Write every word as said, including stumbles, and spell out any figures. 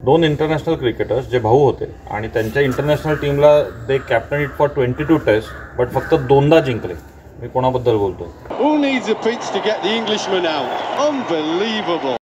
दोन international cricketers जे भाऊ होते आणि त्यांच्या इंटरनॅशनल टीमला they captain it for twenty two test but फक्त दोनदा जिंकले. मी कोणाबद्दल बोलतोय? Who needs a pitch to get the Englishman out? Unbelievable.